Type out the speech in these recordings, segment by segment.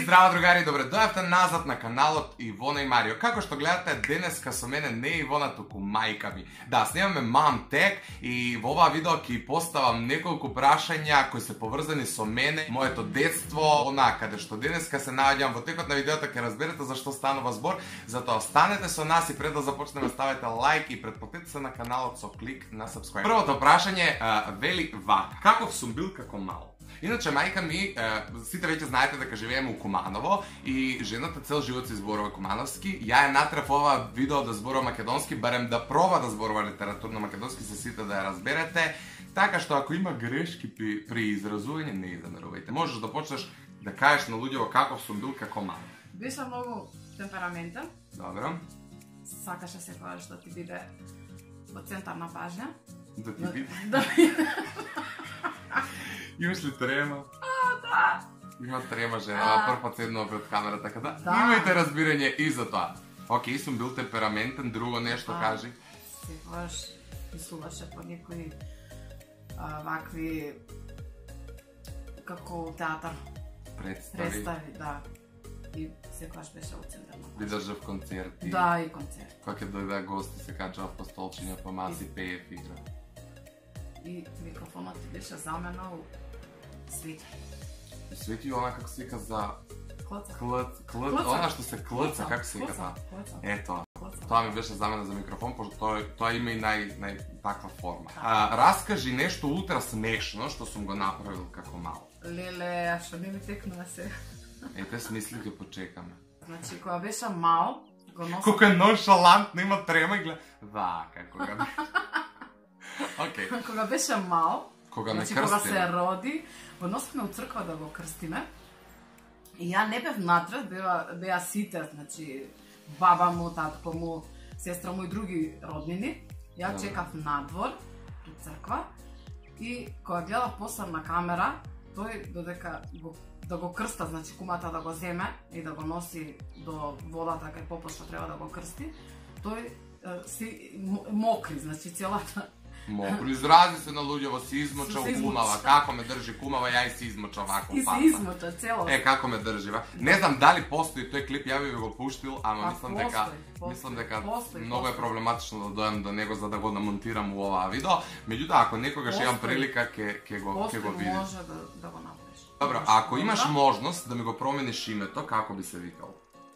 zdravo drugaри, добре дојавте назад на каналот Ивона и Марио. Како што гледате, денеска со мене не е Ивона, туку мајка ми. Да, снимаме Mom Tech и во оваа видео ќе поставам неколку прашања кои се поврзани со мене, моето детство, она каде што денеска се наоѓам. Во текот на видеото ќе разберете за што станува збор, затоа останете со нас и пред да започнеме ставете лайк и претплатете се на каналот со клик на subscribe. Првото прашање вели вака: каков сум бил како мал? Иначе, мајка ми, сите веќе знаете дека живееме у Куманово и жената цел живот се зборува кумановски. Ја е натрев ова видео да зборува македонски, барем да проба да зборува литературно македонски, се сите да ја разберете. Така што ако има грешки при изразување, не ја замерувајте. Можеш да почнеш да кажеш на луѓето каков сум бил како мал. Беше многу темпераментен. Добро. Сакаше секогаш да ти биде во центар на пажња. Да ти биде? Да. Имаш ли трема? Да. Има трема жена, прв пат седнува пред камера, така да. Имајте разбирање и за тоа. Океј, сум бил темпераментен, друго нешто кажи. Секогаш писуваше по некои вакви како театар. Представи, да. И секогаш беше во центар на пажња. Би држав концерти. Да, и концерт. Кога ќе дојде гости, се качав по столчиња, по маси, пеев, игра. И микрофонот ти беше заменал Свети. Свети она како се вика за Клъца. Она што се клъца, како се вика тоа? Ето, тоа ми беше замена за микрофон, пошто тоа има и нај таква форма. Раскажи нешто ултра смешно што сум го направил како мал. Леле, што не ми текнува се. Ете, смисли ќе почекаме. Значи, кога беше мал, го носам... Колко е ноншалантно, има трема и гледа... Вака, кога беше... Океј. Кога беше мал, Кога ме кога крстиле. се роди, го носихме у црква да го крстиме. И ја не бев натред, беа сите, значи баба му, татко му, сестра му и други роднини. Ја чекав надвор, у црква, и кога гледав после на камера, тој додека да го крста, значи кумата да го земе и да го носи до водата кај попот што треба да го крсти, тој си мокри, значи целата. Мокро, изрази се на луѓево, си измоча у кумава, како ме држи кумава, ја и си измоча вако И паца. се измоча цело. Како ме држи, ва. Не знам дали постои тој клип, ја би го пуштил, ама мислам дека многу е проблематично да дојам до него за да го намонтирам у оваа видео. Меѓутоа, ако некогаш имам прилика, ќе го видиш. Може да го направиш. Добро, ако имаш можност да ми го промениш името, како би се викал?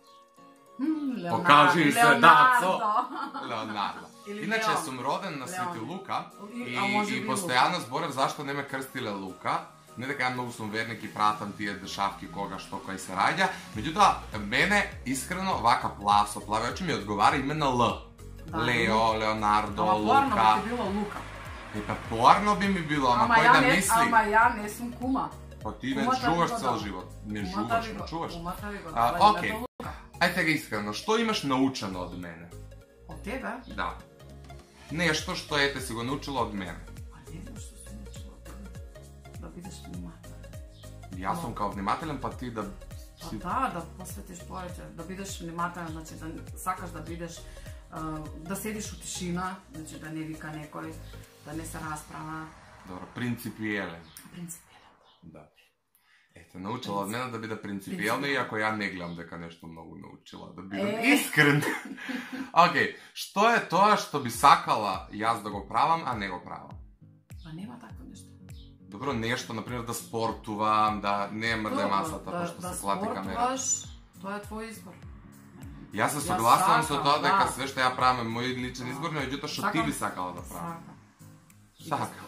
Покажи се, Дацо! Леонардо. Иначе сум роден на Свети Лука и постојано зборев зашто не ме крстиле Лука. Не дека ја многу сум верник и пратам тие дешавки кога што кој се раѓа. Меѓутоа, мене искрено вака плав со плави очи ми одговара име на Л. Лео, Леонардо, Лука. Ама порно би било Лука. Па порно би ми било, ама кој да мисли? Ама ја не сум кума. Па ти не жуваш цел живот. Не жуваш, не чуваш. Кумата ви го Океј. Ајде сега искрено, што имаш научено од мене? Од тебе? Да. Нешто што ете си го научила од мене. Па не знам што сум научила од тебе. Да бидеш внимателен. Јас сум као внимателен, па ти да... Да посветиш повеќе, да бидеш внимателен, значи да сакаш да бидеш, да седиш у тишина, значи да не вика некој, да не се расправа. Добро, принципиелен. Да. Ете, научила од мене да биде принципиелна, иако ја не гледам дека нешто многу научила, да бидам искрен. Океј, што е тоа што би сакала јас да го правам, а не го правам? Па нема такво нешто. Добро, нешто, например, да спортувам, да не мрде масата, пошто се клати камера. Да спортуваш, тоа е твој избор. Јас се согласувам со тоа дека све што ја правам е мој личен избор, но меѓутоа што ти би сакала да правам? Сакам.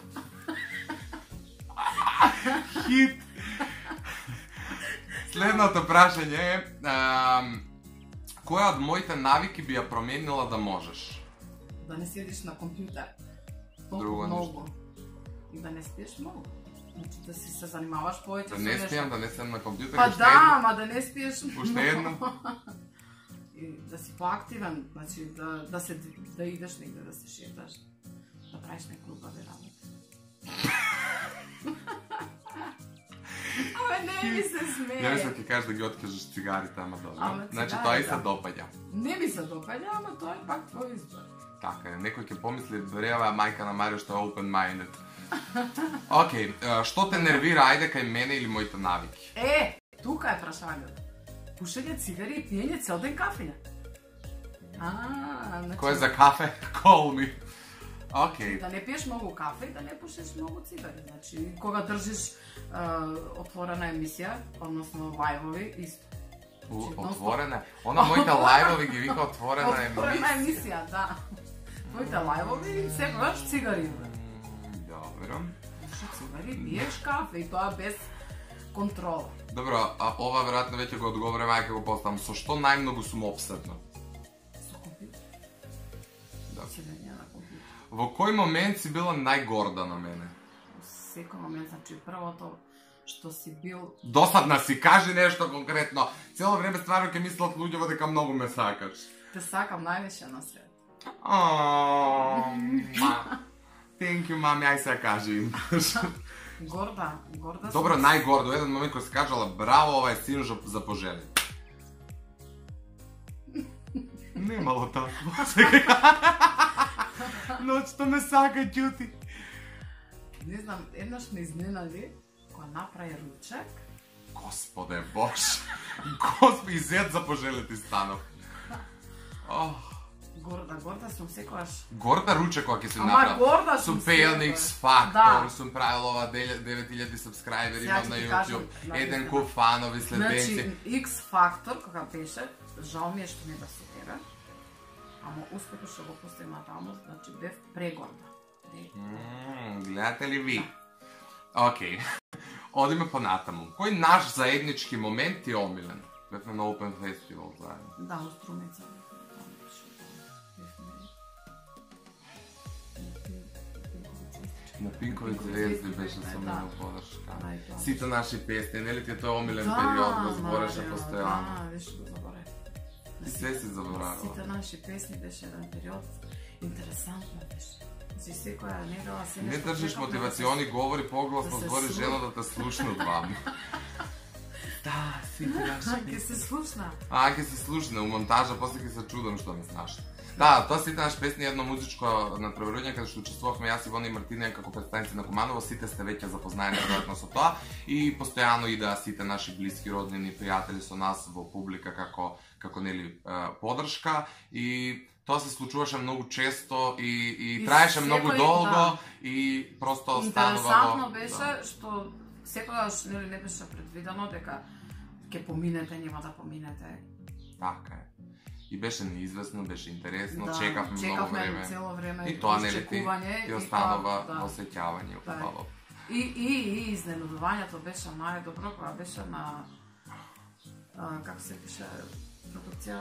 Хит! Следното прашање е која од моите навики би ја променила да можеш? Да не седиш на компјутер Друго многу и да не спиеш многу. Значи да си се занимаваш повеќе со нешто. Да не спијам, да не седам на компјутер. Па да, ама да не спиеш многу. Уште едно. И да си поактивен, значи да идеш негде, да се шеташ, да правиш некои убави работи. Абе, не ми се смее. Не мислам ти кажеш да ги откажеш цигарите, ама добро. Значи тоа и се допаѓа. Не ми се допаѓа, ама тоа е пак твој избор. Така е, некој ќе помисли брева мајка на Марио што е open-minded. Океј, што те нервира, ајде кај мене или моите навики? Тука е прашањето. пушење цигари и пиење цел ден кафења. Значи... Кој е за кафе? Call me. Океј. Да не пиеш многу кафе и да не пушиш многу цигари. Значи, кога држиш отворена емисија, односно лајвови, исто. Отворена? Она моите лајвови ги вика отворена емисија. Отворена емисија, да. Моите лајвови секогаш цигари. Добро. Цигари, пиеш кафе и тоа без контрола. Добро, а ова веројатно веќе го одговорам, ајде го поставам. Со што најмногу сум опседна? Со компјутер. Да. Седење на компјутер. Во кој момент си била најгорда на мене? Секој момент, значи првото што си бил... Досадна си, кажи нешто конкретно. Цело време стварно ќе мислат луѓето дека многу ме сакаш. Те сакам највише на свет. Thank you, мами, ај сега кажи им. Горда Добро, најгордо, еден момент кој си кажала, браво, ова е син за пожели. Немало тако. Ноќто ме сака, ќути. Не знам, еднаш ме изненади кога направи ручек. Господе Боже. Господи, зет за пожели ти станов. Горда сум секогаш. Горда ручек кога ќе се Ама направи. горда сум Сум пеел на секогаш. X Factor, Да. сум правил ова 9000 сабскрајбери Сега имам ќе на ти YouTube, кажам, еден навистина. куп фанови следбенци. Значи, X Factor кога беше, жал ми е што не да се тебе. Ама успехот што го постигна таму, значи бев прегорда. Гледате ли ви? Океј. Одиме понатаму. Кој наш заеднички момент ти е омилен? Бевме на Open Festival заедно. Да, у Струмица. На Пинкови звезди беше со мене подршка. Да, и тоа. Сите наши песни, нели ти е тој омилен период, го збореше постојано. Да, виш го заборев. Ти се си заборавила. Сите наши песни беше еден период интересантно беше. Значи секоја недела се Не нешто држиш чекам да мотивациони говори, погласно да се збори слуша. жена да те слушнат вам. Да, сите наши Ќе се слушна. ќе се слушне у монтажа, после ќе се чудам што ми снаш. Да, тоа сите наши песни едно музичко натпреварување каде што учествувавме јас и Ивона и Мартина како представници на Куманово, сите сте веќе запознаени веројатно со тоа и постојано идеа сите наши блиски роднини пријатели со нас во публика како нели поддршка и тоа се случуваше многу често и траеше многу секој- долго да. и просто станува Интересантно во- беше да. што секогаш нели не беше предвидено дека ќе поминете, нема да поминете. Така е. И беше неизвестно, беше интересно, Да, чекавме многу време. цело време. И тоа нели ти очекување, и останува тоа, да. осеќавање Да. убаво. И изненадувањето беше најдобро кога беше на како се пише продукција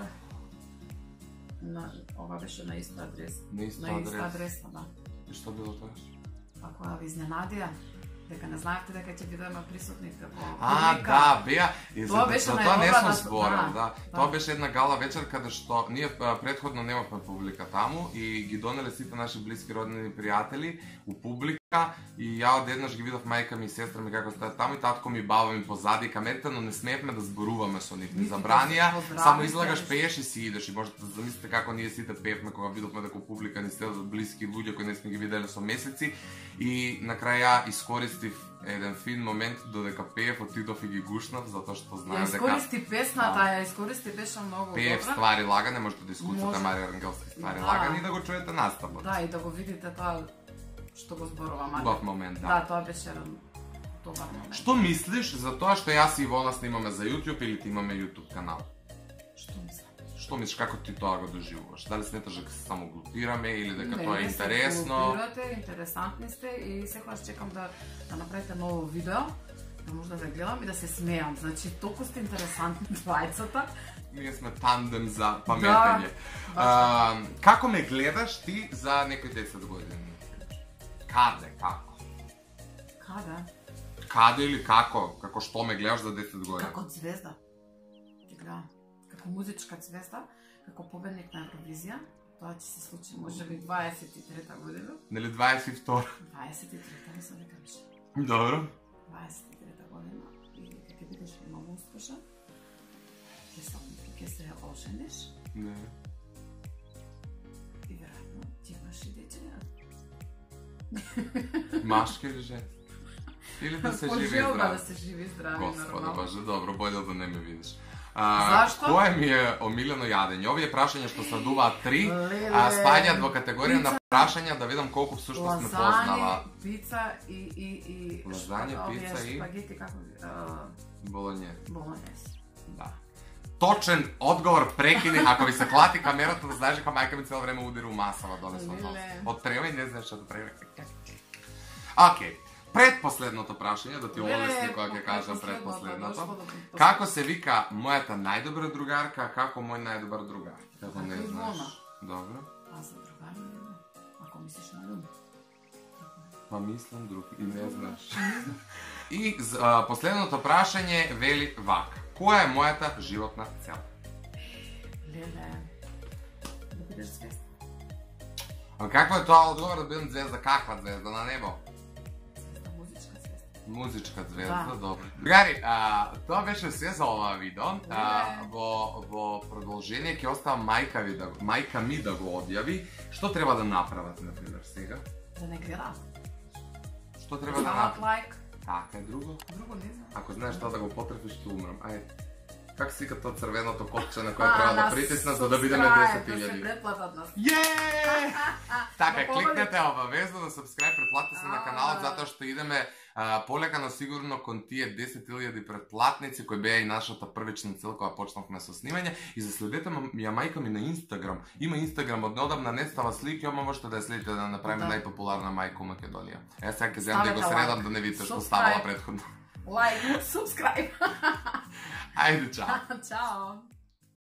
на ова беше на иста адрес. На иста На иста адрес. адреса, да. И што било тоа? Па кога ви изненадија дека не знаевте дека ќе бидеме присутни како А, да, беа. И Тоа за беше тоа не најдобра сум да- зборил, да, да. Тоа беше една гала вечер каде што ние претходно немавме публика таму и ги донеле сите наши блиски роднини пријатели у публика и ја одеднаш ги видов мајка ми и сестра ми како стојат таму и татко ми и баба ми позади камерите, но не смеевме да зборуваме со нив. Ни Нити да забранија, се поздравите, само излагаш ништо. пееш и си идеш и можете да замислите како ние сите пеевме кога видовме дека у публика ни седат блиски луѓе кои не сме ги виделе со месеци и на крај ја искористив еден фин момент додека пеев, отидов и ги гушнав затоа што Ја знаев дека искористи песната, ја искористи, беше многу пеев добра. ствари лагане, можете да искуцате Може. Марија Рангелски ствари Да. лагане и да го чуете наставот. Да, и да го видите тоа што го зборува Марија. Убав момент, Да, да. тоа беше еден добар момент. Што мислиш за тоа што јас и Ивона снимаме за YouTube или ти имаме YouTube канал? Што мислам? Што мислиш како ти тоа го доживуваш? Дали сметаш дека се само глупираме или дека Не, тоа е не се интересно? глупирате, интересантни сте и секогаш чекам да направите ново видео, да може да ве гледам и да се смеам. Значи, толку сте интересантни двајцата. Ние сме тандем за паметење. Да, Како ме гледаш ти за некои 10 години? Каде, како? Каде? Каде или како? Како што ме гледаш за 10 години? Како звезда. Ти гледам. Како музичка звезда, како победник на Евровизија. Тоа ќе се случи можеби 23-та година. Нели 22? 23-та, мислам дека беше. Добро. 23-та година и ќе бидеш многу успешен. Ќе се ожениш Не. и веројатно ќе имаш и дече. Машки или женски? Или да се живи и Пожелба да здрави? се живи здрави, Господи нормално. Боже, добро, болje да не ме видиш. Зашто? Кое ми е омилено јадење? Овие прашања што се дуваат 3, спаѓаат во категорија на прашања да видам колку всушност ме познава. Лазање, пица и... Лазање, пица и... Спагети, како... Болонјез. Болонјез. Да. Точен одговор, прекини, ако ви се клати камерата, да знаеш дека мајка ми цело време удира у масава донесла од нас. Од трема и не знаеш што да прави. Окей. Предпоследното прашање, да ти олесни кога ќе кажам предпоследното. Како се вика мојата најдобра другарка, како мој најдобар другар? Како не знаеш? Добро. Аз за другар не знам. Ако мислиш на друг. Па мислам друг и не знаеш. И последното прашање вели вака. Која е мојата животна цел? Леле, да бидеш звезда. А какво е тоа одговор да бидам звезда? Каква звезда? На небо? Звезда, музичка звезда. Музичка звезда, Да. добро. Другари, тоа беше се за оваа видео. Во продолжение ќе остава мајка ми да го објави. Што треба да направат, например, сега? Да не гледат. Што треба да Стават направат? лайк. Така е друго? Друго не знам. Ако знаеш тоа да го потрефиш, ќе умрам. Ајде. Как се вика тоа црвеното копче на кое треба да притиснат за да бидеме 10.000? Да се претплатат нас. Је! Така, Да кликнете обавезно да subscribe, претплатете се на каналот затоа што идеме полека но сигурно кон тие 10.000 претплатници кои беа и нашата првична цел кога почнавме со снимање. И заследете ја мајка ми на Инстаграм. Има Инстаграм, однодавна не става слики, ама можете да ја следите да направиме најпопуларна мајка у Македонија. Сега ќе земам да го средам да не видите што ставала претходно. Лайк, subscribe. Ајде, чао. Чао.